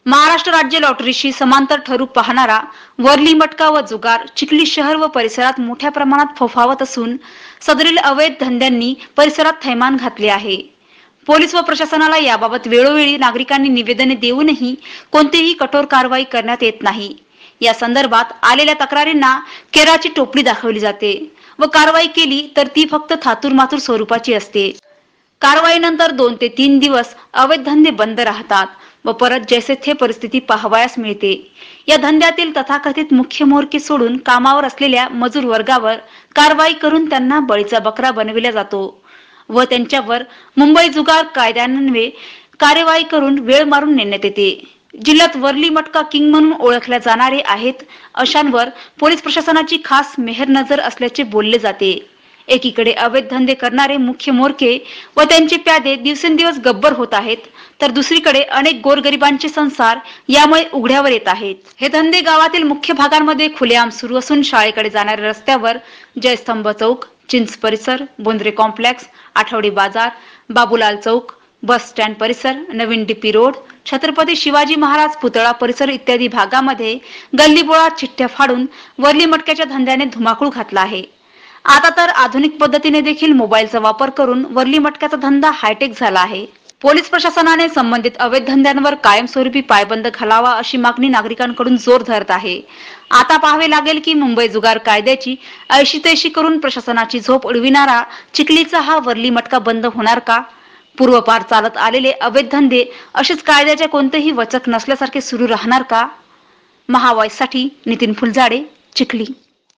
महाराष्ट्र राज्य लॉटरीशी समांतर ठरू पाहणारा वर्ली मटका व जुगार चिखली शहर व परिसरात मोठ्या प्रमाणात फोफावत असून सदरील अवैध धंद्यांनी परिसरात थैमान घातले आहे। पोलीस व प्रशासनाला याबाबत वेळोवेळी नागरिकांनी निवेदने देऊनही कोणतीही कठोर कारवाई करण्यात येत नाही। या संदर्भात आलेल्या तक्रारींना केराची टोपली दाखवली जाते व कारवाई केली तर ती फक्त थातूरमातूर स्वरूपाची असते। कारवाईनंतर 2 ते 3 दिवस अवैध धंदे बंद राहतात व परत जैसे थे परिस्थिती पाहावयास मिळते। या धंद्यातील तथाकथित मुख्य म्होरके सोडून कामावर असलेल्या मजूर वर्गावर कारवाई करून त्यांना बळीचा बकरा बनविला जातो व त्यांच्यावर मुंबई जुगार कायद्यान्वये कार्यवाही करून वेळ मारून नेण्यात येते। जिल्ह्यात वर्ली मटका किंग म्हणून ओळखल्या जाणारे आहेत अशांवर पोलीस प्रशासनाची खास मेहर नजर असल्याचे बोलले जाते। एकीकडे अवैध धंदे करणारे मुख्य म्होरके व त्यांचे प्यादे दिवसेंदिवस गब्बर होत आहेत, तर दुसरीकडे अनेक गोरगरिबांचे संसार यामुळे उघड्यावर येत आहेत। हे धंदे गावातील मुख्य भागांमध्ये खुलेआम सुरू असून शाळेकडे जाणाऱ्या रस्त्यावर जयस्तंभ चौक, चिंच परिसर, बोंद्रे कॉम्प्लेक्स, आठवडी बाजार, बाबूलाल चौक, बस स्टँड परिसर, नवीन डीपी रोड, छत्रपती शिवाजी महाराज पुतळा परिसर इत्यादी भागामध्ये गल्लीबोळात चिठ्ठ्या फाडून वर्ली मटक्याच्या धंद्याने धुमाकूळ घातला आहे। आता तर आधुनिक पद्धतीने देखील मोबाईलचा वापर करून वर्ली मटक्याचा धंदा हायटेक झाला आहे। पोलीस प्रशासनाने संबंधित अवैध धंद्यांवर कायमस्वरूपी पायबंद घालावा अशी मागणी नागरिकांकडून जोर धरत आहे। आता पाहावे लागेल की मुंबई जुगार कायद्याची ऐशी-तैशी करून प्रशासनाची झोप उडविणारा चिखलीचा हा वर्ली मटका बंद होणार का? पूर्वपार चालत आलेले अवैध धंदे असेच कायद्याचे कोणतेही वचक नसल्यासारखे सुरू राहणार का? महावॉइससाठी नितीन फुलझाडे, चिखली।